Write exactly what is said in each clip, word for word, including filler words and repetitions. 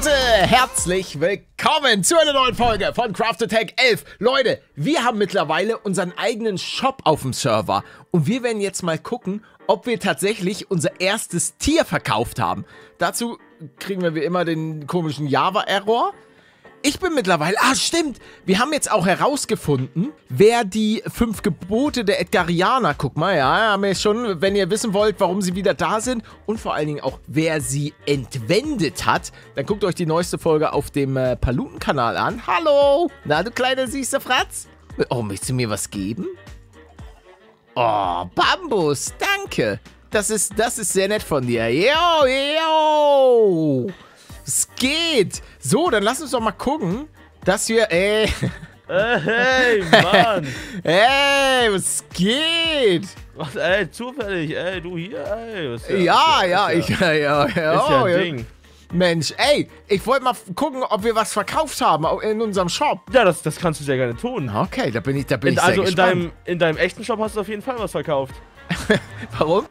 Leute, herzlich willkommen zu einer neuen Folge von Craft Attack elf. Leute, wir haben mittlerweile unseren eigenen Shop auf dem Server und wir werden jetzt mal gucken, ob wir tatsächlich unser erstes Tier verkauft haben. Dazu kriegen wir wie immer den komischen Java-Error. Ich bin mittlerweile... Ah, stimmt. Wir haben jetzt auch herausgefunden, wer die fünf Gebote der Edgarianer... Guck mal, ja, haben wir schon... Wenn ihr wissen wollt, warum sie wieder da sind und vor allen Dingen auch, wer sie entwendet hat, dann guckt euch die neueste Folge auf dem äh, Paluten-Kanal an. Hallo! Na, du kleiner süßer Fratz? Oh, möchtest du mir was geben? Oh, Bambus, danke. Das ist, das ist sehr nett von dir. Yo, yo! Es geht. So, dann lass uns doch mal gucken, dass wir... Ey. Hey, Mann. Hey, was geht? Was, ey, zufällig, ey, du hier, ey. Was, ja, ja, ja, ich... Ja, ja, ja, ist ja oh, ein ja. Ding. Mensch, ey, ich wollte mal gucken, ob wir was verkauft haben in unserem Shop. Ja, das, das kannst du sehr gerne tun. Okay, da bin ich, da bin in, ich sehr also gespannt. in deinem, in deinem echten Shop hast du auf jeden Fall was verkauft. Warum?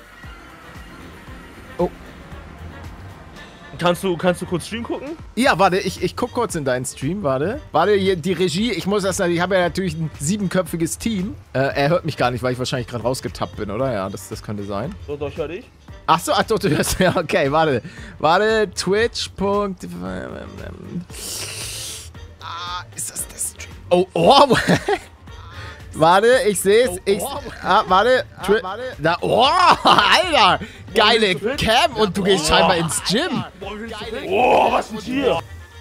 Oh. Kannst du, kannst du kurz Stream gucken? Ja, warte, ich, ich guck kurz in deinen Stream, warte. Warte, hier, die Regie, ich muss das, ich habe ja natürlich ein siebenköpfiges Team. Äh, er hört mich gar nicht, weil ich wahrscheinlich gerade rausgetappt bin, oder? Ja, das, das könnte sein. So, doch, ich höre dich. Ach so, ach, du hörst, ja, okay, warte. Warte, Twitch. Ah, ist das der Stream? Oh, oh. Warte, ich seh's. Oh, Ich, oh. ah, warte. Ah, Twi warte. Da, oh, Alter. Geile bist du fit? Cam und du gehst Oh. scheinbar ins Gym. Oh, was ist hier?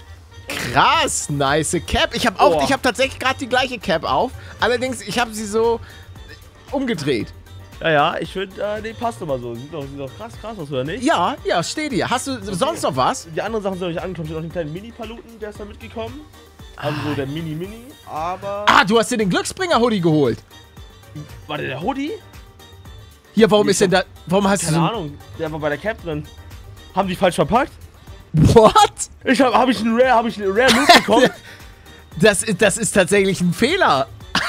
Krass, nice Cap. Ich habe auch, Oh. ich habe tatsächlich gerade die gleiche Cap auf. Allerdings, ich habe sie so umgedreht. Ja, ja, ich finde, äh, die passt immer so. Sieht doch, sieht doch krass, krass aus, oder nicht? Ja, ja, steht hier. Hast du okay. sonst noch was? Die anderen Sachen sind noch nicht angekommen. Steht noch den kleinen Mini-Paluten, der ist da mitgekommen. Also so der Mini-Mini, aber... Ah, du hast dir den Glücksbringer-Hoodie geholt. War der der Hoodie? Hier, warum Nee, ist denn da... Warum hast Keine du so... Ahnung, der war bei der Cap drin. Haben die falsch verpackt? What? Ich hab, hab ich einen Rare, hab ich einen Rare Loot bekommen? Das, das ist tatsächlich ein Fehler.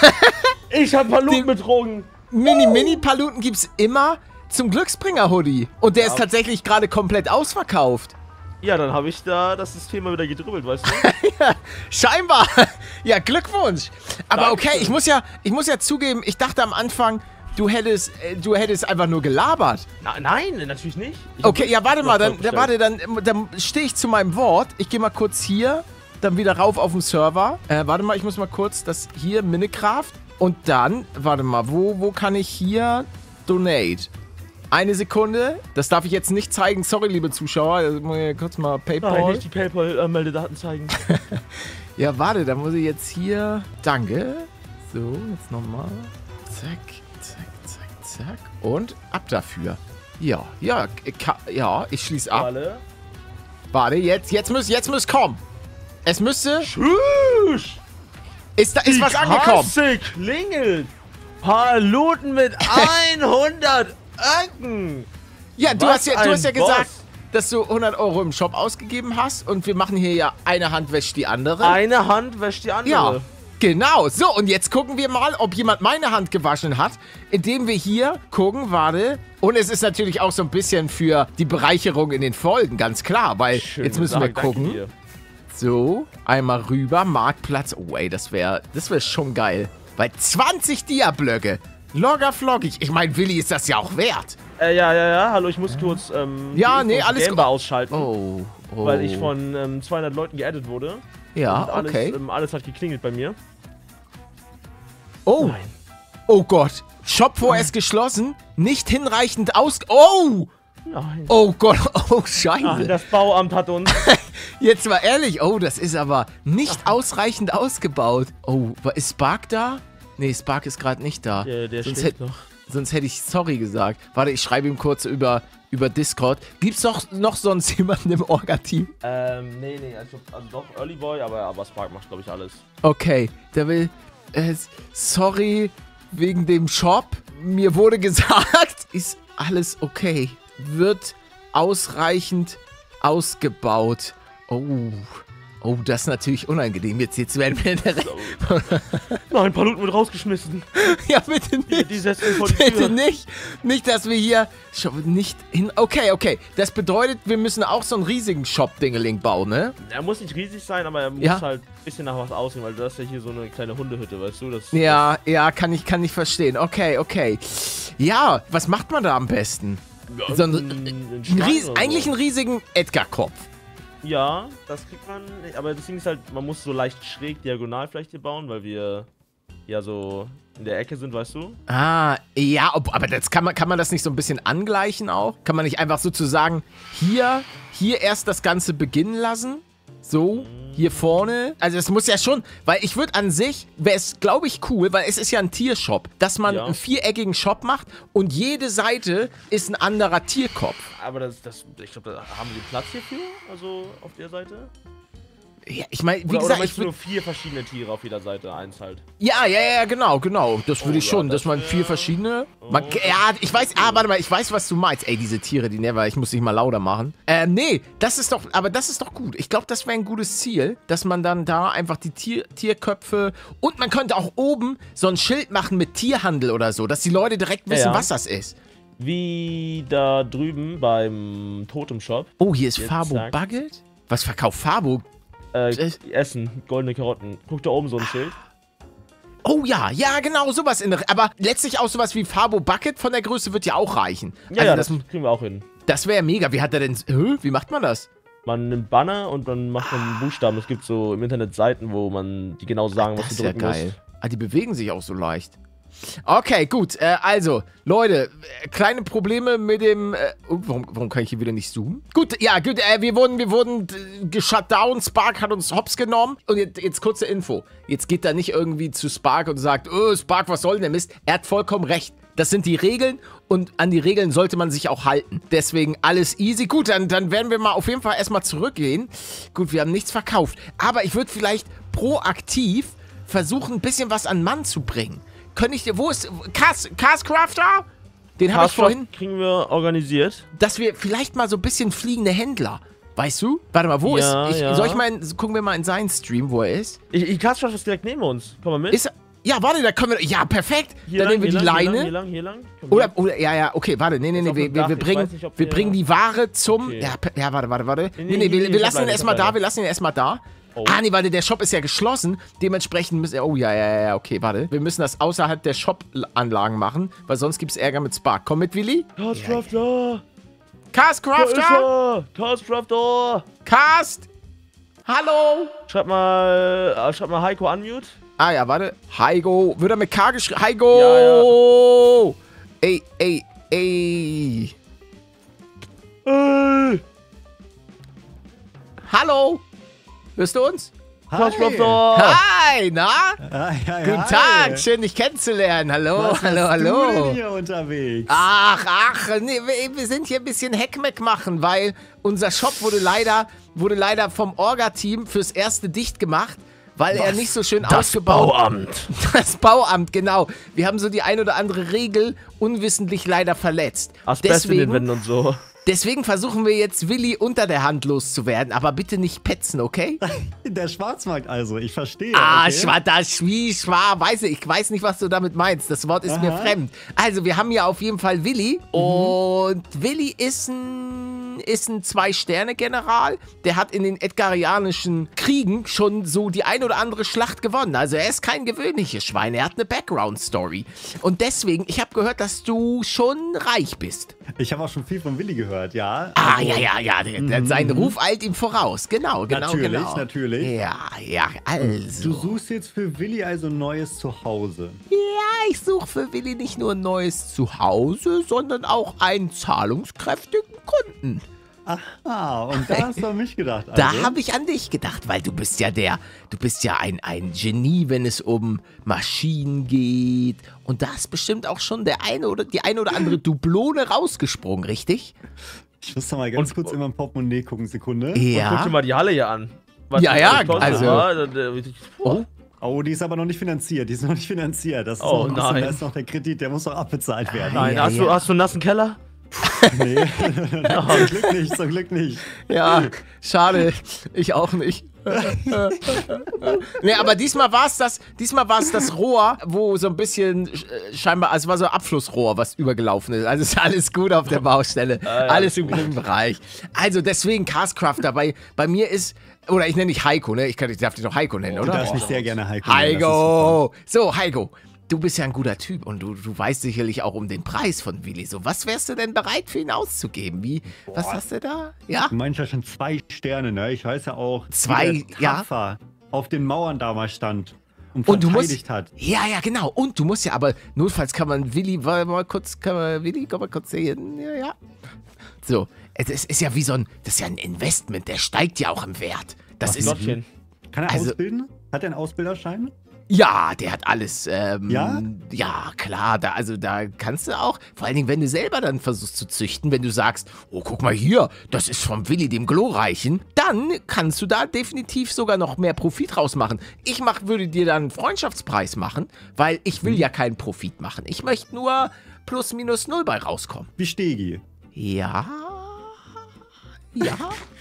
Ich hab Paluten betrogen. Mini-Mini-Paluten gibt's immer zum Glücksbringer-Hoodie. Und der Ja. ist tatsächlich gerade komplett ausverkauft. Ja, dann habe ich da das System mal wieder gedribbelt, weißt du? Ja, scheinbar. Ja, Glückwunsch. Aber Dankeschön. okay, ich muss ja, ich muss ja zugeben, ich dachte am Anfang, du hättest, äh, du hättest einfach nur gelabert. Na, nein, natürlich nicht. Ich Okay, hab ja, warte mal, dann, bestellt. dann, warte, dann, dann stehe ich zu meinem Wort. Ich gehe mal kurz hier, dann wieder rauf auf den Server. Äh, warte mal, ich muss mal kurz das hier, Minecraft. Und dann, warte mal, wo, wo kann ich hier Donate? Eine Sekunde. Das darf ich jetzt nicht zeigen. Sorry, liebe Zuschauer. Das muss ich kurz mal PayPal. Nein, nicht die PayPal-Meldedaten zeigen. Ja, warte, da muss ich jetzt hier... Danke. So, jetzt nochmal. Zack, zack, zack, zack. Und ab dafür. Ja, ja, ja, ich schließe ab. Alle. Warte, jetzt, jetzt muss, jetzt muss kommen. Es müsste... Tschüss! Ist, da, ist Die was angekommen? Kasse klingelt. Paluten mit hundert Öcken. Ja, du Was hast ja, du ein hast ja Boss. gesagt, dass du hundert Euro im Shop ausgegeben hast. Und wir machen hier ja eine Hand wäscht die andere. Eine Hand wäscht die andere. Ja, genau. So, und jetzt gucken wir mal, ob jemand meine Hand gewaschen hat, indem wir hier gucken, warte. Und es ist natürlich auch so ein bisschen für die Bereicherung in den Folgen, ganz klar, weil Schön jetzt müssen wir gesagt, danke gucken. dir. So, einmal rüber, Marktplatz. Oh, ey, das wäre das wär schon geil. Weil zwanzig Dia-Blöcke, logger floggig. Ich meine, Willi ist das ja auch wert. Äh, ja, ja, ja, hallo, ich muss kurz, ähm, Ja, die nee, Infos alles Gamebar gut. ausschalten. Oh, oh. Weil ich von ähm, zweihundert Leuten geaddet wurde. Ja, Und alles, okay. ähm, alles hat geklingelt bei mir. Oh, Nein. oh Gott. Shop vorerst geschlossen, nicht hinreichend aus... Oh! Nein. Oh Gott, oh Ach, Scheiße. das Bauamt hat uns. Jetzt mal ehrlich, oh, das ist aber nicht ausreichend ausgebaut. Oh, wa- ist Spark da? Nee, Spark ist gerade nicht da. Der, der sonst, steht hätt, noch. sonst hätte ich sorry gesagt. Warte, ich schreibe ihm kurz über, über Discord. Gibt's doch noch sonst jemanden im Orga-Team? Ähm, nee, nee, also, also doch Early Boy, aber, aber Spark macht, glaube ich, alles. Okay, der will... Äh, sorry wegen dem Shop. Mir wurde gesagt, ist alles okay. Wird ausreichend ausgebaut. Oh, Oh, das ist natürlich unangenehm. Jetzt, jetzt werden wir direkt... Nein, Paluten wird rausgeschmissen. Ja, bitte nicht. Die, die setzen vor die Bitte Tür. nicht. Nicht, dass wir hier... schon nicht hin... Okay, okay. Das bedeutet, wir müssen auch so einen riesigen Shop-Dingeling bauen, ne? Er muss nicht riesig sein, aber er muss Ja. halt ein bisschen nach was aussehen, weil du hast ja hier so eine kleine Hundehütte, weißt du? Das, Ja, ja, kann ich, kann ich verstehen. Okay, okay. Ja, was macht man da am besten? das, So ein, ein, ein Stein ries, oder so. eigentlich einen riesigen Edgar-Kopf. Ja, das kriegt man, aber das Ding ist halt, man muss so leicht schräg diagonal vielleicht hier bauen, weil wir ja so in der Ecke sind, weißt du? Ah, ja, ob, aber das kann man, kann man das nicht so ein bisschen angleichen auch? Kann man nicht einfach sozusagen hier, hier erst das Ganze beginnen lassen? So, hier vorne. Also es muss ja schon, weil ich würde an sich, wäre es, glaube ich, cool, weil es ist ja ein Tiershop, dass man Ja. einen viereckigen Shop macht und jede Seite ist ein anderer Tierkopf. Aber das, das ich glaube, da haben wir den Platz hierfür, also auf der Seite? Ja, ich meine, wie Oder, oder gesagt, ich möchtest du würd, nur vier verschiedene Tiere auf jeder Seite, eins halt? ja, ja, ja, genau, genau. Das würde Oh, ich schon, ja, dass das man wär- vier verschiedene... Man, Oh, ja, ich weiß, das ah, ist warte mal, ich weiß, was du meinst. Ey, diese Tiere, die never, ich muss dich mal lauter machen. Ähm, nee, das ist doch, aber das ist doch gut. Ich glaube, das wäre ein gutes Ziel, dass man dann da einfach die Tier, Tierköpfe und man könnte auch oben so ein Schild machen mit Tierhandel oder so, dass die Leute direkt wissen, Ja. was das ist. Wie da drüben beim Totem-Shop. Oh, hier ist Jetzt Fabo sagt's. Bucket? Was verkauft Fabo? Äh, Äh. Essen, goldene Karotten. Guck da oben so ein Schild. Oh ja, ja, genau, sowas in der, aber letztlich auch sowas wie Fabo Bucket von der Größe wird ja auch reichen. Ja, Also ja, das, das kriegen wir auch hin. das wäre mega. Wie hat er denn, hä? Wie macht man das? Man nimmt Banner und dann macht man Buchstaben. Es gibt so im Internet Seiten, wo man die genau sagen, was Das du ist ja drücken geil. musst. Ah, die bewegen sich auch so leicht. Okay, gut. Äh, also, Leute, äh, kleine Probleme mit dem... Äh, oh, warum, warum kann ich hier wieder nicht zoomen? Gut, ja, gut. Äh, wir wurden, wir wurden äh, geshut down. Spark hat uns hops genommen. Und jetzt, jetzt kurze Info. Jetzt geht er nicht irgendwie zu Spark und sagt, oh, Spark, was soll denn der Mist? Er hat vollkommen recht. Das sind die Regeln und an die Regeln sollte man sich auch halten. Deswegen alles easy. Gut, dann, dann werden wir mal auf jeden Fall erstmal zurückgehen. Gut, wir haben nichts verkauft. Aber ich würde vielleicht proaktiv versuchen, ein bisschen was an Mann zu bringen. Könnte ich dir, wo ist, Cars, Carscrafter? Den habe ich Cashcraft vorhin, kriegen wir organisiert. dass wir vielleicht mal so ein bisschen fliegende Händler, weißt du? Warte mal, wo Ja, ist, ich, ja. soll ich mal, in, gucken wir mal in seinen Stream, wo er ist. Ich, ich Cashcraft ist direkt neben uns. Komm mal mit. Ist er, ja, warte, da können wir, ja, perfekt. Hier Dann lang, nehmen wir die hier lang, Leine. Hier lang, hier lang, hier lang. Komm Oder, her. oder, ja, ja, okay, warte, nee, nee, Ist nee, auf wir, dem wir, Dach, wir, ich bringen, weiß nicht, ob wir der- bringen die Ware zum, Okay. ja, pe- ja, warte, warte, warte. Nee, Nee, nee, nee, wir, nee, wir ich lassen hab ihn leider, erstmal ich hab da, leider. wir lassen ihn erstmal da. Oh. Ah, nee, warte, der Shop ist ja geschlossen, dementsprechend müssen, oh, ja, ja, ja, okay, warte. Wir müssen das außerhalb der Shop-Anlagen machen, weil sonst gibt's Ärger mit Spark. Komm mit, Willi. Cashcraft da! Da ist Carscrafter! er! Cashcraft da! Cast! Hallo! Schreib mal, äh, schreib mal Heiko unmute. Ah ja, warte. Heigo. Wird er mit K geschrieben? Heigo! Ey, ey, ey. Ey! Hallo? Hörst du uns? Cashcraft da! Hi, na? Hi, hi, Guten hi. Tag, schön dich kennenzulernen. Hallo, Was hallo, hast hallo. du denn hier unterwegs? Ach, ach, nee, wir, wir sind hier ein bisschen Heckmeck machen, weil unser Shop wurde leider, wurde leider vom Orga-Team fürs Erste dicht gemacht, weil er nicht so schön ausgebaut... Bauamt. Das Bauamt, genau. Wir haben so die ein oder andere Regel unwissentlich leider verletzt. Asbest in den Deswegen, Wänden und so. deswegen versuchen wir jetzt Willi unter der Hand loszuwerden, aber bitte nicht petzen, okay? Der Schwarzmarkt also, ich verstehe. Ah, okay. schwa, das Schwie, schwa, weiß ich, ich weiß nicht, was du damit meinst. Das Wort ist mir Aha. fremd. Also, wir haben hier auf jeden Fall Willi und Willi ist ein, ist ein Zwei-Sterne-General. Der hat in den edgarianischen Kriegen schon so die ein oder andere Schlacht gewonnen. Also, er ist kein gewöhnliches Schwein, er hat eine Background-Story. Und deswegen, ich habe gehört, dass du schon reich bist. Ich habe auch schon viel von Willi gehört, ja. Ah, Also, ja, ja, ja, der, der, sein Ruf eilt ihm voraus. Genau, genau, Natürlich, genau. natürlich. Ja, ja, also. Du suchst jetzt für Willi also ein neues Zuhause. Ja, ich suche für Willi nicht nur ein neues Zuhause, sondern auch einen zahlungskräftigen Kunden. Ah, und da hast du an mich gedacht. Also. Da habe ich an dich gedacht, weil du bist ja der, du bist ja ein, ein Genie, wenn es um Maschinen geht. Und da ist bestimmt auch schon der eine oder die eine oder andere Dublone rausgesprungen, richtig? Ich muss doch mal ganz Und- kurz in mein Portemonnaie gucken, Sekunde. Guck dir Ja. mal die Halle hier an. Was Ja, die ja, alles kostet, also- wa? Da- da- Oh, Oh, die ist aber noch nicht finanziert. Die ist noch nicht finanziert. Das ist Oh, noch ein bisschen, nein. da ist noch der Kredit, der muss noch abbezahlt werden. Nein, Ja, hast, ja. Du, hast du einen nassen Keller? Nee, zum Glück nicht, zum Glück nicht. ja, schade. Ich auch nicht. Nee, aber diesmal war es das, diesmal war es das Rohr, wo so ein bisschen äh, scheinbar, also es war so ein Abflussrohr, was übergelaufen ist. Also ist alles gut auf der Baustelle. Ah, ja. Alles im grünen Bereich. Also deswegen Castcrafter. Bei, bei mir ist, oder ich nenne dich Heiko, ne? Ich, kann, ich darf dich doch Heiko nennen, Du oder? darfst mich sehr gerne Heiko nennen, das ist Heiko! So, Heiko. Du bist ja ein guter Typ und du, du weißt sicherlich auch um den Preis von Willi. So, was wärst du denn bereit für ihn auszugeben? Wie, was hast du da? Ja? Du meinst ja schon zwei Sterne, ne? Ich weiß ja auch, Zwei, wie der ja. Taffer auf den Mauern damals stand und Und du musst, verteidigt hat. ja, ja, genau. Und du musst ja, aber notfalls kann man Willi, warte mal kurz, kann man Willi, komm mal kurz sehen. Ja, ja. So, es ist, ist ja wie so ein, das ist ja ein Investment, der steigt ja auch im Wert. Das Das ist, Lottchen. Kann er Also- ausbilden? Hat er einen Ausbilderschein? ja, der hat alles. Ähm, Ja? Ja, klar, da, also da kannst du auch, vor allen Dingen, wenn du selber dann versuchst zu züchten, wenn du sagst, oh, guck mal hier, das ist vom Willi, dem Glorreichen, dann kannst du da definitiv sogar noch mehr Profit rausmachen. Ich mach, würde dir dann einen Freundschaftspreis machen, weil ich will ja keinen Profit machen. Ich möchte nur plus minus null bei rauskommen. Wie Stegi. Ja. Ja.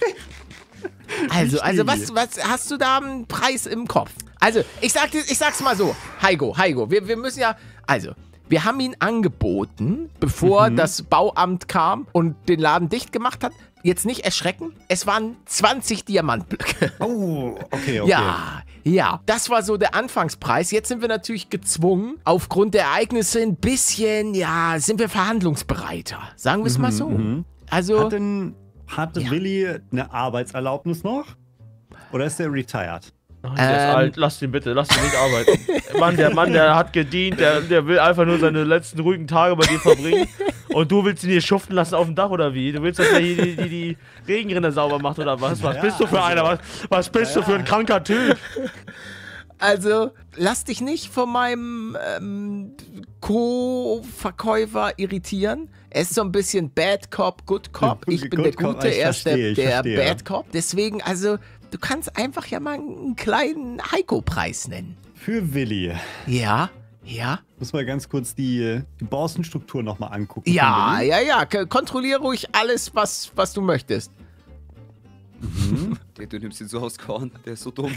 Also, also was, was hast du da einen Preis im Kopf? Also, ich sag dir, ich sag's mal so, Heiko, Heiko, wir, wir müssen ja, also, wir haben ihn angeboten, bevor Mhm. das Bauamt kam und den Laden dicht gemacht hat. Jetzt nicht erschrecken, es waren zwanzig Diamantblöcke. Oh, okay, okay. Ja, ja, das war so der Anfangspreis. Jetzt sind wir natürlich gezwungen, aufgrund der Ereignisse ein bisschen, ja, sind wir verhandlungsbereiter. Sagen wir es mal so. mhm. Also, Hat denn hat Ja. Willi eine Arbeitserlaubnis noch? Oder ist er retired? Ach, der ist Ähm. alt, lass ihn bitte, lass ihn nicht arbeiten. Mann, der Mann, der hat gedient, der, der will einfach nur seine letzten ruhigen Tage bei dir verbringen. Und du willst ihn hier schuften lassen auf dem Dach oder wie? Du willst, dass er hier die, die, die Regenrinne sauber macht oder was? Was Ja, bist du für also- einer? Was, was bist du für ein kranker Typ? also, lass dich nicht von meinem ähm, Co-Verkäufer irritieren. Er ist so ein bisschen Bad Cop, Good Cop. Ich bin der Good Cop, Gute, ich er ist der, verstehe, ich der verstehe. Bad Cop. Deswegen, also, du kannst einfach ja mal einen kleinen Heiko-Preis nennen. Für Willi. Ja, ja. Muss mal ganz kurz die, die Borstenstruktur nochmal angucken. von Ja, Willi. ja, ja. K- Kontrolliere ruhig alles, was, was du möchtest. Der, du nimmst ihn so aufs Korn, der ist so dumm.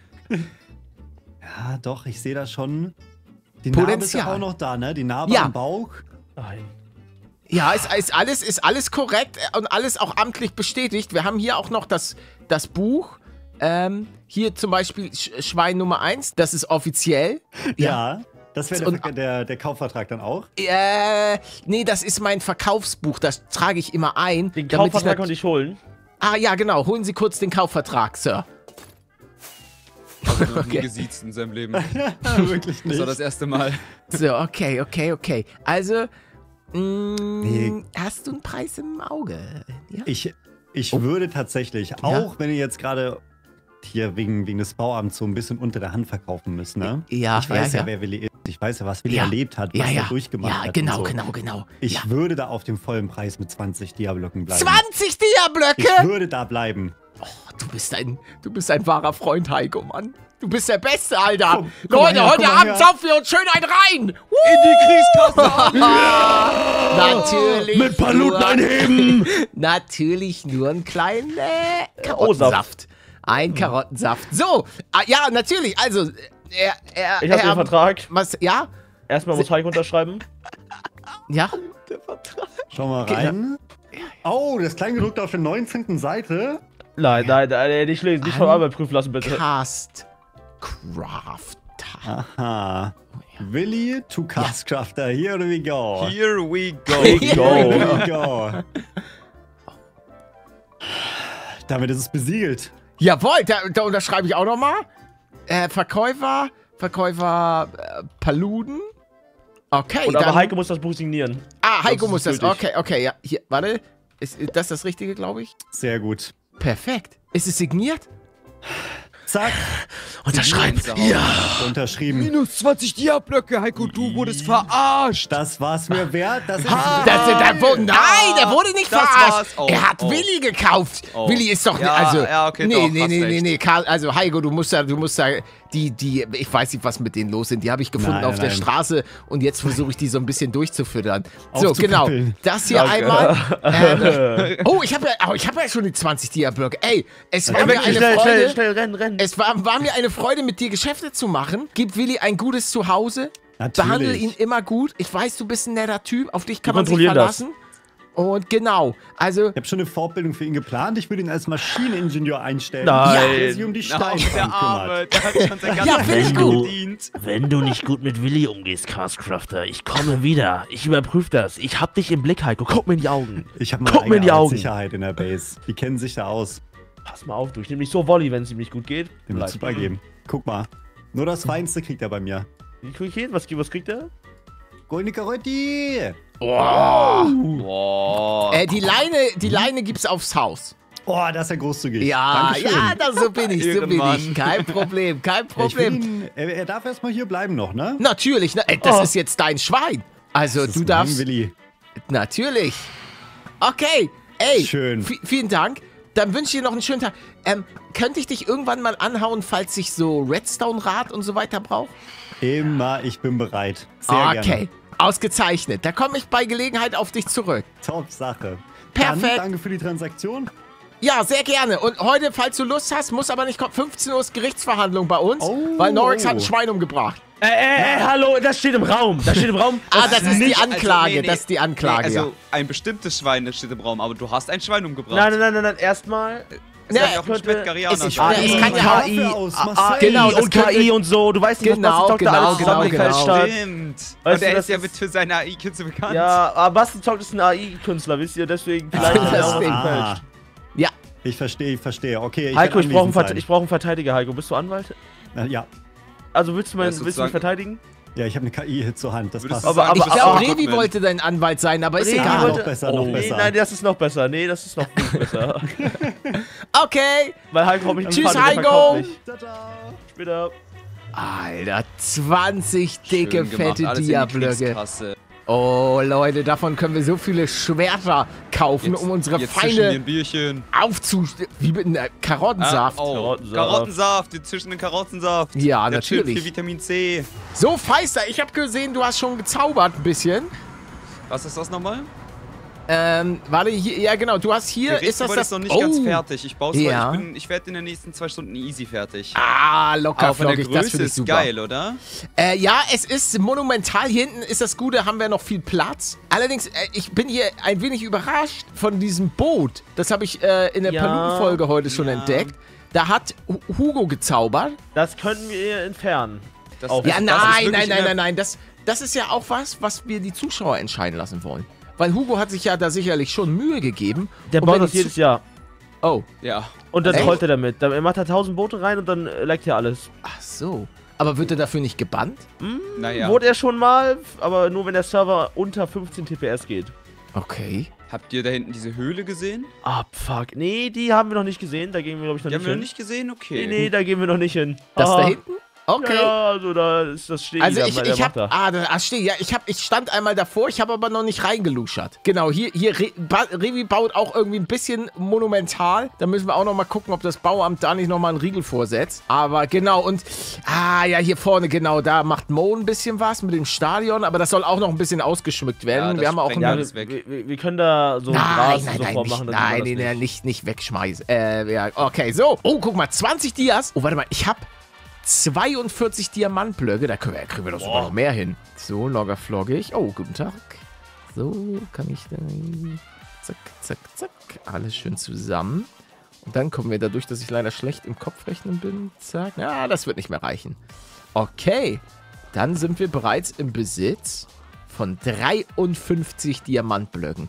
Ja, doch, ich sehe da schon. Die Narbe ist ja Potenzial. auch noch da, ne? Die Narbe Ja. am Bauch. Nein. Ja, ist, ist, alles, ist alles korrekt und alles auch amtlich bestätigt. Wir haben hier auch noch das, das Buch. Ähm, hier zum Beispiel Sch Schwein Nummer eins. Das ist offiziell. Ja. Das wäre Und- der, der, der Kaufvertrag dann auch. Äh, nee, das ist mein Verkaufsbuch. Das trage ich immer ein. Den damit Kaufvertrag ich konnte ich holen. Ah, ja, genau. Holen Sie kurz den Kaufvertrag, Sir. Ich habe noch nie Okay. gesiezt in seinem Leben. Wirklich Das nicht. war das erste Mal. So, okay, okay, okay. Also, mh, Nee. hast du einen Preis im Auge? Ja? Ich, ich Oh. würde tatsächlich, auch wenn ihr jetzt gerade hier wegen, wegen des Bauamts so ein bisschen unter der Hand verkaufen müsst, ne? Ja, Ich weiß ja, ja, ja. wer Willi ist. Ich weiß ja, was Willi Ja. erlebt hat, was Ja, ja. er durchgemacht Ja, hat. und genau, so. genau, genau. Ich ja. würde da auf dem vollen Preis mit zwanzig Diablöcken bleiben. zwanzig Diablöcke? Ich würde da bleiben. Oh, du bist ein, du bist ein wahrer Freund, Heiko, Mann. Du bist der Beste, Alter. Komm, komm Leute, mal her, heute komm mal Abend her. saufen wir uns schön einen rein. Woo! In die Kriegskasse! Natürlich. Mit Paluten nur- einheben! Natürlich nur einen kleinen äh, Oh, Karottensaft. Ein Karottensaft. So, ah, ja, natürlich. Also, äh, er, er, Ich habe er, den Vertrag. Was, ja? Erstmal muss Heiko unterschreiben. Ja? Schau mal rein. Oh, das Kleingedruckte auf der neunzehnten Seite. Nein, nein, nein, nicht lesen, nicht von An- Arbeit prüfen lassen, bitte. Cast Crafter. Aha. Willi to Castcrafter, here we go. Here we go. We go. Here we go. Damit ist es besiegelt. Jawohl, da, da unterschreibe ich auch nochmal. Äh, Verkäufer, Verkäufer äh, Paluden. Okay, Und dann... aber Heiko muss das Buch signieren. ah, Heiko sonst muss ist das... es gültig. Okay, okay, ja. Hier, warte. Ist ist das das Richtige, glaube ich? Sehr gut. Perfekt. Ist es signiert? Zack, Unterschreiben. Signieren, Ja. unterschrieben. Minus zwanzig Diablöcke, Heiko, du wurdest verarscht. Das war's mir wert. Das ist Das, der wurde, nein, der wurde nicht Das verarscht. war's. Oh, er hat oh. Willi gekauft. Oh. Willi ist doch Ja, also ja, okay, nee, doch, nee, hast nee, nee, recht. nee, Karl, also Heiko, du musst da, du musst da die, die, ich weiß nicht, was mit denen los sind. Die habe ich gefunden Nein, auf der nein. Straße und jetzt versuche ich die so ein bisschen durchzufüttern. So, genau. Aufzupäppeln. Das hier einmal. Ähm, oh, ich habe ja, oh, ich habe ja schon die zwanzig Dia-Blöcke. Ey, es war Ja, mir wirklich, eine schnell, Freude. schnell, schnell, rennen, rennen. Es war, war mir eine Freude, mit dir Geschäfte zu machen. Gib Willi ein gutes Zuhause. Natürlich. Behandle ihn immer gut. Ich weiß, du bist ein netter Typ. Auf dich kann Wir man sich kontrollieren das. verlassen. Und genau, also Ich habe schon eine Fortbildung für ihn geplant. Ich würde ihn als Maschineningenieur einstellen. Nein. Der sich um die Oh, Steine der kümmert. Arme, der hat schon sein ganzes Ja, find ich Leben gut. verdient. Wenn du nicht gut mit Willi umgehst, Castcrafter, ich komme wieder. Ich überprüfe das. Ich hab dich im Blick, Heiko. Guck mir in die Augen. Ich habe meine Guck mir in die eigene Augen. Sicherheit in der Base. Die kennen sich da aus. Pass mal auf, du. Ich nehme nicht so Volley, wenn es ihm nicht gut geht. Dem wird super geben. Guck mal. Nur das Feinste kriegt er bei mir. Wie kriegt was, was kriegt er? Goldene Karotti! Boah. äh, die Leine, die Leine gibt's aufs Haus. Oh, das ist ja großzügig. Ja, Dankeschön. ja, das, so bin ich, so bin ich. Ehrenmann. Kein Problem, kein Ja, ich will Problem. ihn, er, er darf erstmal hier bleiben noch, ne? Natürlich, ne? Ey, das Oh. ist jetzt dein Schwein. Also Das ist du mein darfst. Willi. Natürlich. Okay. Ey, Schön. vi- vielen Dank. Dann wünsche ich dir noch einen schönen Tag. Ähm, könnte ich dich irgendwann mal anhauen, falls ich so Redstone-Rad und so weiter brauche? Immer, ich bin bereit. Sehr Okay. gerne. Ausgezeichnet. Da komme ich bei Gelegenheit auf dich zurück. Top Sache. Perfekt. Dann, danke für die Transaktion. Ja, sehr gerne. Und heute, falls du Lust hast, muss aber nicht kommen. fünfzehn Uhr ist Gerichtsverhandlung bei uns, Oh. weil Norix hat ein Schwein umgebracht. Äh, äh, äh, hallo, das steht im Raum. Das steht im Raum. Ah, das ist die nicht- Anklage. also, nee, nee. Das ist die Anklage, Nee, also ja. ein bestimmtes Schwein, das steht im Raum, aber du hast ein Schwein umgebracht. Nein, nein, nein, nein, nein. Erstmal. Es Ja, kann ja auch ein könnte- Spätgarianer es ist- sein. ja, es kann ja Hör auch- auf aus, A- Marcel. A- Genau, das und K I könnte- und so. Du weißt nicht, Genau, was Basti Doktor genau, alles genau, zusammengefälscht genau. hat. Stimmt. Weißt Und du, er das ist ja ist- mit für seine A I-Künste bekannt. Ja, aber Basti Zock ist ein A I-Künstler, wisst ihr? Deswegen vielleicht hat er auch was Deswegen. gefälscht. Ja, Ich verstehe, ich verstehe. Okay, ich Heiko, werde ich brauche einen, anwesend Vert sein. ich brauch einen Verteidiger, Heiko. Bist du Anwalt? Na, Ja, Also willst du, mein, Ja, willst du mich sozusagen- verteidigen? ja, ich habe eine K I zur Hand. Das Würdest passt. du Aber- sagen, ich du bist glaube, auch Revi Rockman? wollte dein Anwalt sein, aber ist Nee, egal. noch wollte- besser, noch Nee, besser. nein, das ist noch besser. Nee, das ist noch viel besser. Okay. Weil Heiko kommt mich Tschüss, anfangen, der Heiko. verkauft mich. Tada. Später. Alter, zwanzig dicke, Schön gemacht, fette alles in die Diablöcke. Kriegskasse. Oh, Leute, davon können wir so viele Schwerter kaufen, Jetzt- um unsere jetzt zwischen Feinde den Bierchen. aufzu... Wie mit einem Karottensaft. Ah, oh. Karottensaft. Karottensaft, wir zwischen den Karottensaft. Ja, Der chillt natürlich. für Vitamin C. So, Feister, ich habe gesehen, du hast schon gezaubert ein bisschen. Was ist das nochmal? Ähm, warte, hier, ja genau, du hast hier, ist das Gebäude das... ist noch nicht ganz Oh. fertig. Ich baue Ja. ich, bin- ich werde in den nächsten zwei Stunden easy fertig. Ah, locker, Aber von der flockig, das Größe finde ich ist super. geil, oder? Äh, ja, es ist monumental. Hier hinten ist das Gute, haben wir noch viel Platz. Allerdings, äh, ich bin hier ein wenig überrascht von diesem Boot. Das habe ich äh, in der Ja, Paluten-Folge heute schon ja. entdeckt. Da hat Hu- Hugo gezaubert. Das könnten wir entfernen. Das, Auf- Ja, das ist nein, wirklich nein, in nein, der- nein, nein. Das, das ist ja auch was, was wir die Zuschauer entscheiden lassen wollen. Weil Hugo hat sich ja da sicherlich schon Mühe gegeben. Der Und baut wenn das die jedes Zu- Jahr. Oh, Ja. Und dann Echt? trollt er damit. Dann- Er macht da tausend Boote rein und dann äh, leckt er alles. ach so. Aber wird er dafür nicht gebannt? Naja. Wurde er schon mal, aber nur wenn der Server unter fünfzehn T P S geht. Okay. Habt ihr da hinten diese Höhle gesehen? Ah, fuck. Nee, die haben wir noch nicht gesehen. Da gehen wir, glaube ich, noch Die haben nicht wir noch hin. nicht gesehen? Okay. Nee, nee, da gehen wir noch nicht hin. Das Ah. da hinten? Okay. Ja, ja, also da ist das stehen. Also da, ich, weil der ich hab, macht da. ah, da, ah, steh, ja, ich hab, ich stand einmal davor, ich habe aber noch nicht reingeluschert. Genau, hier, hier, Re, ba, Revi baut auch irgendwie ein bisschen monumental. Da müssen wir auch noch mal gucken, ob das Bauamt da nicht noch mal einen Riegel vorsetzt. Aber genau, und, ah, ja, hier vorne, genau, da macht Mo ein bisschen was mit dem Stadion, aber das soll auch noch ein bisschen ausgeschmückt werden. Ja, das wir haben auch sprengt Ja, einen, alles weg. wir, wir, wir können da so Nein, Gras nein, und so nein, vormachen. nicht, dann sieht man nein, das nee, nee, nicht. nicht, nicht wegschmeißen. Äh, ja, okay, so. Oh, guck mal, zwanzig Dias. Oh, warte mal, ich hab zweiundvierzig Diamantblöcke. Da können wir, kriegen wir doch sogar noch mehr hin. So, logger floggig. Oh, guten Tag. So, kann ich dann... Zack, zack, zack. Alles schön zusammen. Und dann kommen wir dadurch, dass ich leider schlecht im Kopfrechnen bin. Zack. Ja, das wird nicht mehr reichen. Okay. Dann sind wir bereits im Besitz von dreiundfünfzig Diamantblöcken.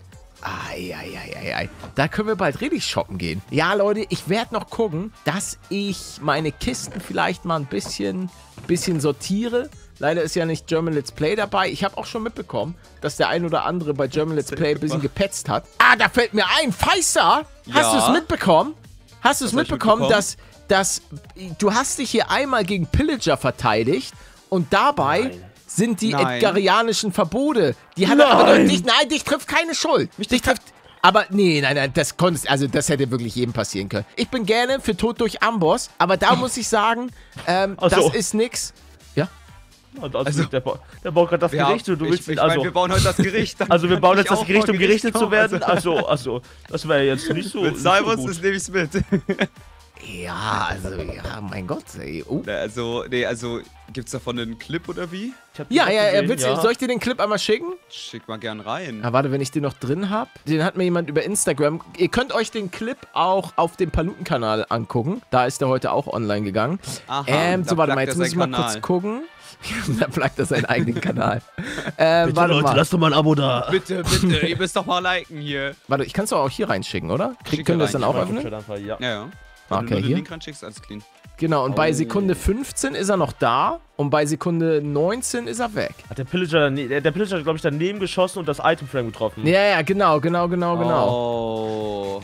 Eieieiei. Da können wir bald richtig shoppen gehen. Ja, Leute, ich werde noch gucken, dass ich meine Kisten vielleicht mal ein bisschen, bisschen sortiere. Leider ist ja nicht German Let's Play dabei. Ich habe auch schon mitbekommen, dass der ein oder andere bei German Let's Play ein bisschen gepetzt hat. Ah, da fällt mir ein. Feister, hast Ja. du es mitbekommen? Hast du es Was hab ich mitbekommen, mitbekommen? dass, dass du hast dich hier einmal gegen Pillager verteidigt und dabei... Nein. sind die Nein. edgarianischen Verbote. Die hat er aber Nein. doch nicht. Nein, dich trifft keine Schuld. Dich trifft. Aber nee, nein, nein, das konntest, also das hätte wirklich jedem passieren können. Ich bin gerne für Tod durch Amboss, aber da muss ich sagen, ähm, Ach so. das ist nix. Ja? Und also, Also- der, ba der baut gerade das Ja, Gericht und du ich, willst... ich also, mein, wir bauen heute das Gericht. dann also wir kann bauen ich jetzt das auch Gericht, um vor gerichtet zu kommen. werden. Also, Also, also, das wäre jetzt nicht so, wenn nicht es so sein muss, gut. das nehme ich's mit. Ja, also, ja, mein Gott, ey. Oh. Na, also, nee, also, gibt's davon einen Clip oder wie? Ich hab den Ja, auch ja, ja, gesehen, willst, ja. soll ich dir den Clip einmal schicken? Schick mal gern rein. Ah, warte, wenn ich den noch drin habe. Den hat mir jemand über Instagram. Ihr könnt euch den Clip auch auf dem Paluten-Kanal angucken. Da ist der heute auch online gegangen. Aha, ähm, da so, warte pluggt mal, er jetzt muss ich seinen mal kurz Kanal. gucken. da plagt er seinen eigenen Kanal. Äh, Bitte, warte Leute, mal. lasst doch mal ein Abo da. Bitte, bitte, ihr müsst doch mal liken hier. Warte, ich kann es doch auch hier reinschicken, oder? Krieg, Schick können wir rein, das dann ich auch mach öffnen? Ja. Ja, ja. Okay, Wenn du nur den hier. Link ranschickst, alles clean. Genau, und bei Oh. Sekunde fünfzehn ist er noch da und bei Sekunde neunzehn ist er weg. Hat der Pillager, dane- der, der Pillager hat, glaube ich, daneben geschossen und das Itemframe getroffen. Ja, ja, genau, genau, genau, genau. Oh.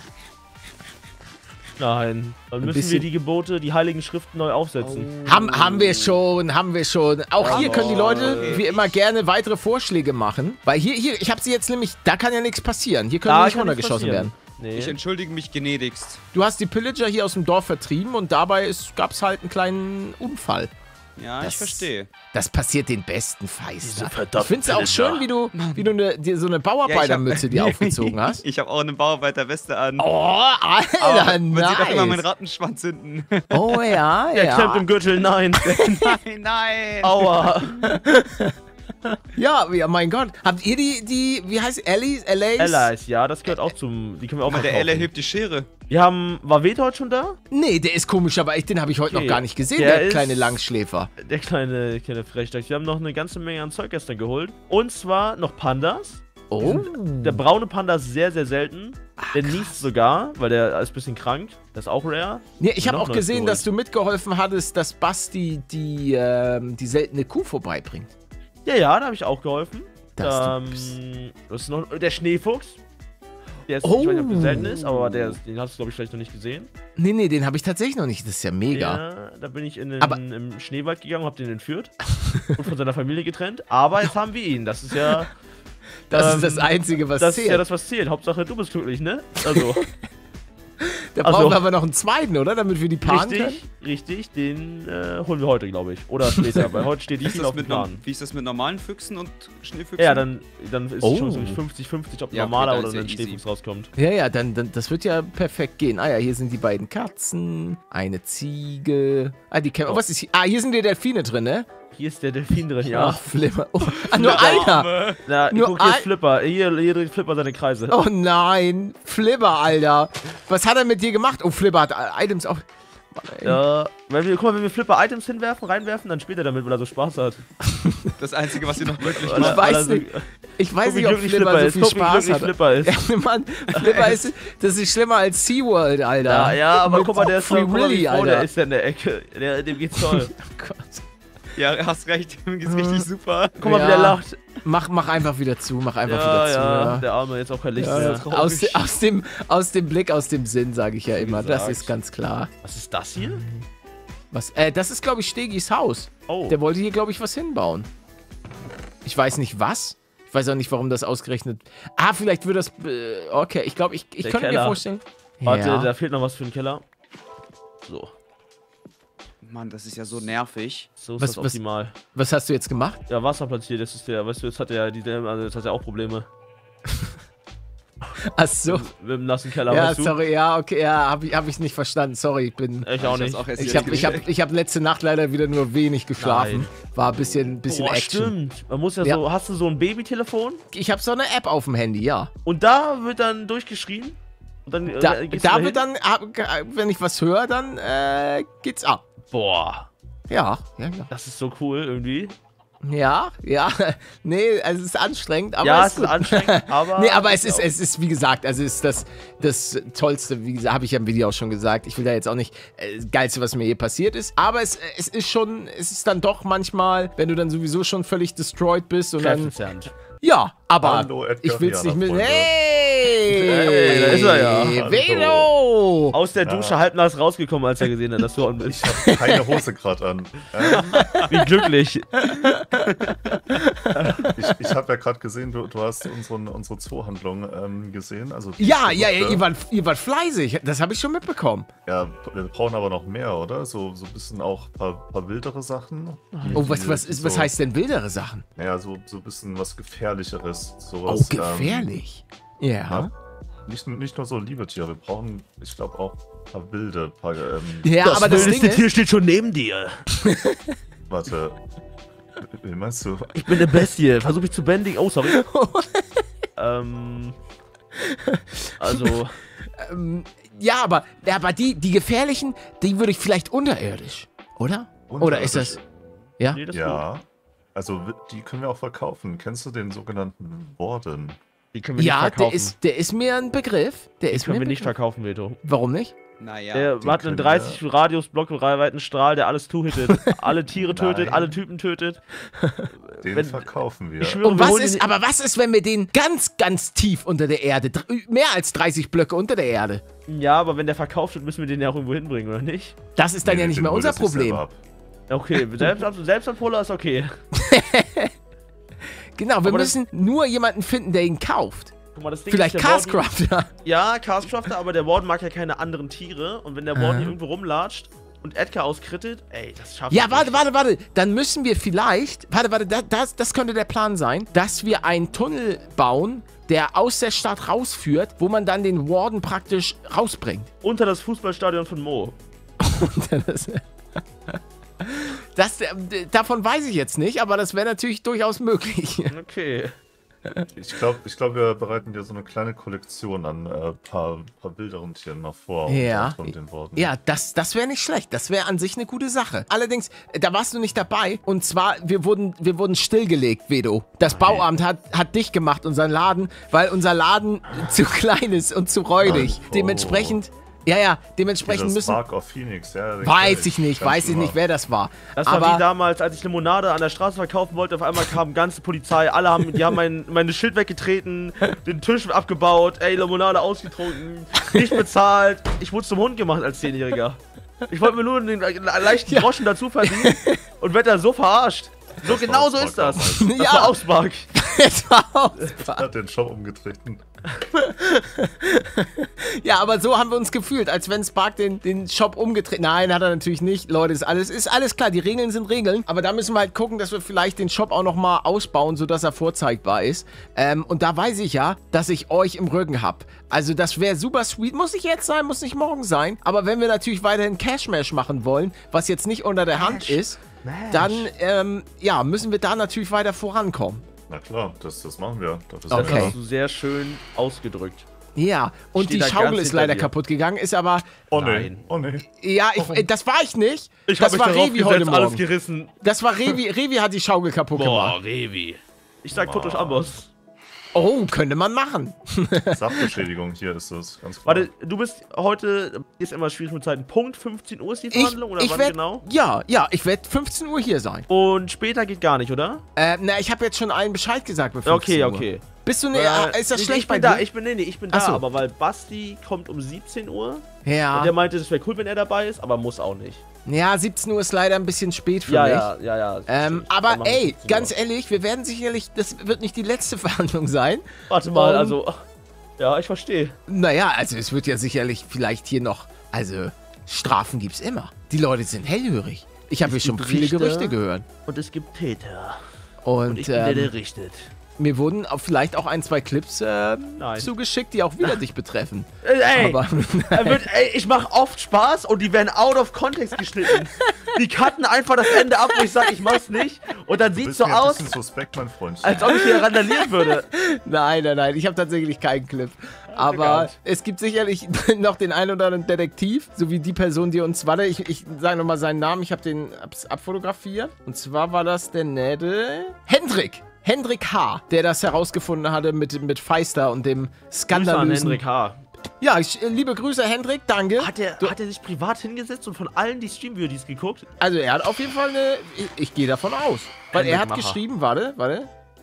Nein. Dann müssen wir bisschen- die Gebote, die heiligen Schriften neu aufsetzen. Haben, haben wir schon, haben wir schon. Auch hier können die Leute Jawohl. wie immer gerne weitere Vorschläge machen. Weil hier, hier, ich habe sie jetzt nämlich, da kann ja nichts passieren. Hier können Da die nicht kann nichts runtergeschossen passieren. werden. Nee. Ich entschuldige mich gnädigst. Du hast die Pillager hier aus dem Dorf vertrieben und dabei gab es halt einen kleinen Unfall. Ja, Das- ich verstehe. Das passiert den besten Feister. Ich verdammten finde es auch Pillager. schön, wie du, wie du ne, dir so eine Bauarbeitermütze dir aufgezogen hast. Ich habe auch eine Bauarbeiterweste an. Oh, Alter, Aber man sieht auch immer meinen nice. Rattenschwanz hinten. Oh ja, Der klemmt ja. im Gürtel, nein. Nein, nein. Aua. Ja, ja, mein Gott. Habt ihr die, die, wie heißt Ellie? Ellie? Allies, ja, das gehört auch zum. Die können wir auch Aber der verkaufen. Elle hebt die Schere. Wir haben. War Veta heute schon da? Nee, der ist komisch, aber ich, den habe ich heute Okay. noch gar nicht gesehen, Der der, ist- kleine Langschläfer. Der kleine, kleine Frechdachs. Wir haben noch eine ganze Menge an Zeug gestern geholt. Und zwar noch Pandas. Oh. Der braune Panda ist sehr, sehr selten. Der niest sogar, weil der ist ein bisschen krank. Das ist auch rare. Nee, ich habe Noch auch neues gesehen, geholt. dass du mitgeholfen hattest, dass Basti die, ähm, die seltene Kuh vorbeibringt. Ja, ja, da habe ich auch geholfen. Das ähm, das ist noch der Schneefuchs. Der ist, Oh. ich weiß nicht, ob der selten ist, aber der ist, den hast du, glaube ich, vielleicht noch nicht gesehen. Nee, nee, den habe ich tatsächlich noch nicht. Das ist ja mega. Ja, da bin ich in den, Aber- im Schneewald gegangen, hab den entführt und von seiner Familie getrennt. Aber jetzt haben wir ihn. Das ist ja Das ähm, ist das Einzige, was das, zählt. ist ja das, was zählt. Hauptsache, du bist glücklich, ne? Also, da also- brauchen wir aber noch einen zweiten, oder? Damit wir die paaren können. richtig, richtig, den äh, holen wir heute, glaube ich. Oder später, weil heute steht Wie die ist, viel das auf dem mit norm- Plan. wie ist das mit normalen Füchsen und Schneefüchsen? Ja, dann, dann ist Oh. die Chance nämlich fünfzig fünfzig, ob ein Ja, okay, normaler dann oder ist ja ein easy. Schneefuchs rauskommt. Ja, ja, dann, dann, das wird ja perfekt gehen. Ah ja, hier sind die beiden Katzen, eine Ziege. Ah, die kennen. Oh. Was ist hier? Ah, hier sind die Delfine drin, ne? Hier ist der Delfin drin, Ja, ja. Flimmer. Oh, ah, nur einer. Na, Nur guck, hier ist ein- Flipper. Hier, hier dreht Flipper seine Kreise. Oh nein, Flipper, Alter. Was hat er mit dir gemacht? Oh, Flipper hat äh, Items auf. Ja, wenn wir, guck mal, wenn wir Flipper Items hinwerfen, reinwerfen, dann spielt er damit, weil er so Spaß hat. Das Einzige, was ihr noch wirklich Weil Ich er- weiß weil er so- nicht. Ich weiß Guck, wie nicht, ob glücklich Flipper, Flipper so ist. viel Guck, wie Spaß glücklich hat. Flipper ist. Ja, Mann, Flipper ist, das ist schlimmer als SeaWorld, Alter. Ja, ja, aber Mit guck mal, der ist Free guck mal, wie Willy, froh Alter. der ist der in der Ecke. Der, dem geht's toll. Oh Gott. Ja, hast recht, ihm geht's richtig super. Guck mal, Ja. wie der lacht. Mach, mach einfach wieder zu, mach einfach Ja, wieder zu. ja, Ja. der Arme, jetzt auch kein Licht Ja, mehr. traurig. aus, de, aus, dem, aus dem Blick, aus dem Sinn, sage ich ja immer. Das gesagt. ist ganz klar. Was ist das hier? Was, äh, das ist, glaube ich, Stegis Haus. Oh, Der wollte hier, glaube ich, was hinbauen. Ich weiß nicht was. Ich weiß auch nicht, warum das ausgerechnet. Ah, vielleicht wird das. Äh, okay, ich glaube, ich, ich Der könnte mir Keller. vorstellen. warte, ja. da fehlt noch was für den Keller. So, Mann, das ist ja so nervig. so ist Was- das was- optimal. Was hast du jetzt gemacht? Ja, Wasser platziert, das ist der, weißt du, jetzt hat er, die, also jetzt hat er auch Probleme. Ach so. Mit dem nassen Keller, Ja, weißt du? sorry, ja, okay, ja, hab ich, hab ich nicht verstanden. Sorry, ich bin. Ich auch nicht. hab's auch erst Ich jetzt habe ich hab, gecheckt. ich hab letzte Nacht leider wieder nur wenig geschlafen. Nein. War ein bisschen, bisschen Boah, Action. stimmt. Man muss ja, Ja. so, hast du so ein Babytelefon Ich habe so eine App auf dem Handy, ja. und da wird dann durchgeschrien und dann äh, Da, gehst du da dahin? wird dann, ab- wenn ich was höre, dann äh, geht's ab. Boah, Ja, ja, ja. das ist so cool irgendwie. Ja, ja. Nee, also es ist anstrengend, aber ja, es es ist gut. anstrengend, aber... Nee, aber es ist, es ist, wie gesagt, also es ist das, das Tollste, wie gesagt, habe ich ja im Video auch schon gesagt. Ich will da jetzt auch nicht äh, das Geilste, was mir je passiert ist. Aber es, es ist schon, es ist dann doch manchmal, wenn du dann sowieso schon völlig destroyed bist und dann. Kräftezerrend. Ja, Aber Hallo, Edgar ich will's nicht mit. Freunde. Hey! Hey, da ist er ja. Velo! Aus der Dusche Ja. halbnass rausgekommen, als er gesehen hat, dass du on bist. Ich hab keine Hose gerade an. Ähm, Wie glücklich. ich ich habe ja gerade gesehen, du, du hast unseren, unsere Zoohandlung ähm, gesehen. Also die Ja, ja, ja, Produkte. ihr wart, ihr wart fleißig. Das habe ich schon mitbekommen. Ja, wir brauchen aber noch mehr, oder? So, so ein bisschen auch ein paar, paar wildere Sachen. Die- Oh, was, die- was, die ist, was so, heißt denn wildere Sachen? Naja, so, so ein bisschen was Gefährlicheres. Oh, Sowas, gefährlich. Ähm, Ja. ja. Nicht, nur- nicht nur so liebe Tiere, wir brauchen, ich glaube, auch ein paar wilde, paar, ähm, Ja, aber das Ding ist, steht schon neben dir. warte. Wie meinst du? Ich bin eine Bestie. Versuch mich zu bändigen. Oh, sorry. ähm. Also. ähm, ja, aber, ja, aber die, die gefährlichen, die würde ich vielleicht unterirdisch, oder? Oder ist das, ja? Nee, das ist gut. Ja. Also, wi- die können wir auch verkaufen. Kennst du den sogenannten Warden? Die können wir nicht Ja, verkaufen. der ist, der ist mir ein Begriff. Der Die ist können mir wir ein nicht Begriff. verkaufen, Veto. Warum nicht? Naja. Der die hat einen können dreißig Radius Block weiten Strahl, der alles two-hittet. Alle Tiere tötet, Nein. alle Typen tötet. Den Wenn- verkaufen wir. Ich schwöre, Und wir was holen ist, ihn- aber was ist, wenn wir den ganz, ganz tief unter der Erde, dr- mehr als dreißig Blöcke unter der Erde? Ja, aber wenn der verkauft wird, müssen wir den ja auch irgendwo hinbringen, oder nicht? Das ist dann Nee, ja nicht den mehr holt unser er sich selber Problem. ab. Okay, selbst, Selbstabholer ist okay. Genau, wir Aber das- müssen nur jemanden finden, der ihn kauft. Guck mal, das Ding Vielleicht ist, der Warden- Castcrafter. Ja, Castcrafter, aber der Warden mag ja keine anderen Tiere. Und wenn der Warden Ah. hier irgendwo rumlatscht und Edgar auskrittet, ey, das schafft Ja, er warte, nicht. warte, warte. Dann müssen wir vielleicht, warte, warte, da- das, das könnte der Plan sein, dass wir einen Tunnel bauen, der aus der Stadt rausführt, wo man dann den Warden praktisch rausbringt. Unter das Fußballstadion von Mo. das, das, äh, davon weiß ich jetzt nicht, aber das wäre natürlich durchaus möglich. Okay. Ich glaube, ich glaub, wir bereiten dir so eine kleine Kollektion an äh, paar, paar wilderen Tieren noch vor. Ja. Von den Worten. Ja, das, das wäre nicht schlecht. Das wäre an sich eine gute Sache. Allerdings, äh, da warst du nicht dabei. Und zwar, wir wurden, wir wurden stillgelegt, Vedo. Das Bauamt hat, hat dich gemacht, unseren Laden, weil unser Laden zu klein ist und zu räudig. Oh. Dementsprechend, ja, ja, dementsprechend Das müssen... Spark of Phoenix, ja. den kenn Weiß ich nicht, Ganz weiß ich genau. nicht, wer das war. Das war aber wie damals, als ich Limonade an der Straße verkaufen wollte. Auf einmal kam ganze Polizei. Alle haben, die haben mein, mein Schild weggetreten, den Tisch abgebaut. Ey, Limonade ausgetrunken, nicht bezahlt. Ich wurde zum Hund gemacht als Zehnjähriger. Ich wollte mir nur den le- leichten Ja. Groschen dazu verdienen und werd da so verarscht. So Das war genau so Spark ist das. damals. Das Ja. war auch Spark. es war aus. Er hat den Shop umgetreten. Ja, aber so haben wir uns gefühlt, als wenn Spark den, den Shop umgedreht. Nein, hat er natürlich nicht. Leute, ist alles, ist alles klar. Die Regeln sind Regeln. Aber da müssen wir halt gucken, dass wir vielleicht den Shop auch nochmal ausbauen, sodass er vorzeigbar ist. Ähm, und da weiß ich ja, dass ich euch im Rücken hab. Also das wäre super sweet. Muss nicht jetzt sein, muss nicht morgen sein. Aber wenn wir natürlich weiterhin Cash-Mash machen wollen, was jetzt nicht unter der Hand ist, dann ähm, ja, müssen wir da natürlich weiter vorankommen. Na klar, das, das machen wir. Dafür sind Das Okay. wir hast du sehr schön ausgedrückt. Ja, und Steht die da Schaukel ganz ist hinter leider dir. kaputt gegangen, ist aber... da. Oh nee, Nein. oh nee. Ja, ich, äh, das war ich nicht. Ich das hab war mich darauf Revi heute gesetzt, alles Morgen. gerissen. Das war Revi. Revi hat die Schaukel kaputt gemacht. Boah, Revi. Ich sag Boah. Totosch Amboss. Oh, könnte man machen. Sachbeschädigung, hier ist es, ganz klar. Warte, du bist heute, ist immer schwierig mit Zeiten, Punkt fünfzehn Uhr ist die Ich, Verhandlung oder ich wann werd, genau? Ja, ja, ich werde fünfzehn Uhr hier sein. Und später geht gar nicht, oder? Äh, na, ich habe jetzt schon allen Bescheid gesagt mit fünfzehn Okay, Uhr. okay. Bist du ne, Weil- ist das ich, schlecht ich bei bin da, dir? ich bin, nee, nee, ich bin Ach da, so. aber weil Basti kommt um siebzehn Uhr ja. und der meinte, es wäre cool, wenn er dabei ist, aber muss auch nicht. Ja, siebzehn Uhr ist leider ein bisschen spät für Ja, mich. ja, ja, ja. Ähm, Dann aber machen wir ey, siebzehn ganz Uhr. ehrlich, wir werden sicherlich, das wird nicht die letzte Verhandlung sein. Warte mal, um- also, ja, ich verstehe. Naja, also es wird ja sicherlich vielleicht hier noch, also Strafen gibt's immer. Die Leute sind hellhörig. Ich habe hier Es schon gibt viele Richter. Gerüchte gehört. Und es gibt Täter. Und, Und ich bin der, der ähm, richtet. mir wurden auch vielleicht auch ein, zwei Clips äh, Nein. zugeschickt, die auch wieder dich betreffen. Äh, Ey, Aber er wird, ey, ich mache oft Spaß und die werden out of context geschnitten. Die cutten einfach das Ende ab, wo ich sage, ich mach's nicht. Und dann du sieht's bist so mir ein aus, bisschen suspekt, mein Freund. als ob ich hier randalieren würde. nein, nein, nein, ich habe tatsächlich keinen Clip. Aber egal. es gibt sicherlich noch den einen oder anderen Detektiv, so wie die Person, die uns, warte, ich, ich sage nochmal seinen Namen, ich habe den abs- abfotografiert. Und zwar war das der nette Hendrik. Hendrik H., der das herausgefunden hatte mit, mit Feister und dem Grüße an skandalösen... Hendrik H. Ja, ich, äh, liebe Grüße, Hendrik, danke. Hat er, Du- hat er sich privat hingesetzt und von allen die Stream-Videos geguckt? Also er hat auf jeden Fall eine... Ich, ich gehe davon aus. Weil er hat Hendrik Macher. geschrieben, warte, warte.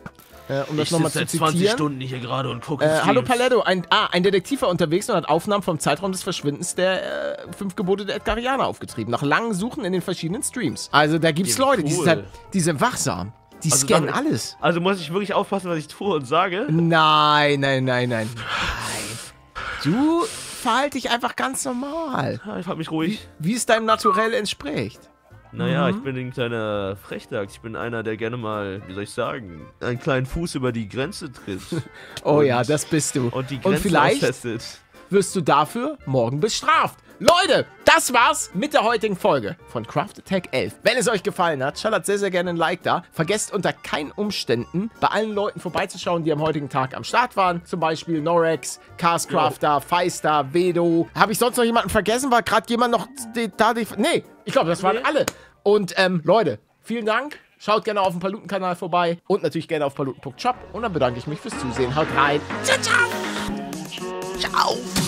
Äh, um das Ich nochmal sitze zu seit zwanzig zitieren. Stunden hier gerade und gucke Äh, hallo Paletto, ein, ah, ein Detektiv war unterwegs und hat Aufnahmen vom Zeitraum des Verschwindens der äh, fünf Gebote der Edgarianer aufgetrieben. Nach langen Suchen in den verschiedenen Streams. Also da gibt's Ja, Leute, die sind, cool. halt, die sind wachsam. Die Also scannen dann- alles. Also muss ich wirklich aufpassen, was ich tue und sage? Nein, nein, nein, nein. Nein. Du verhalte dich einfach ganz normal. Ja, ich hab mich ruhig. Wie es deinem Naturell entspricht. Naja, Mhm. ich bin ein kleiner Frechdachs. Ich bin einer, der gerne mal, wie soll ich sagen, einen kleinen Fuß über die Grenze tritt. Oh Und- ja, das bist du. Und die Und Grenze vielleicht austestet. wirst du dafür morgen bestraft. Leute, das war's mit der heutigen Folge von Craft Attack elf. Wenn es euch gefallen hat, schallert sehr, sehr gerne ein Like da. Vergesst unter keinen Umständen, bei allen Leuten vorbeizuschauen, die am heutigen Tag am Start waren. Zum Beispiel Norex, Carscrafter, Feistar, Vedo. Habe ich sonst noch jemanden vergessen? War gerade jemand noch die, da? Die, nee, ich glaube, das waren Nee. alle. Und ähm, Leute, vielen Dank. Schaut gerne auf dem Paluten-Kanal vorbei. Und natürlich gerne auf paluten punkt shop. Und dann bedanke ich mich fürs Zusehen. Haut rein. Ciao, ciao. Ciao.